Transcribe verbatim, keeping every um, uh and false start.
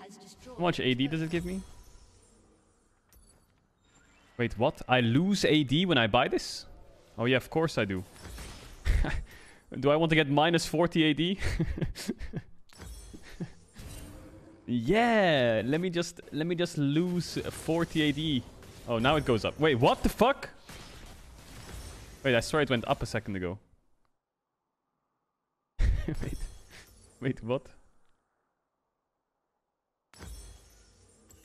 How much A D does it give me? Wait, what? I lose A D when I buy this? Oh yeah, of course I do. Do I want to get minus forty A D? Yeah, let me just let me just lose forty A D. Oh, now it goes up. Wait, what the fuck? Wait, I swear it went up a second ago. Wait. Wait, what?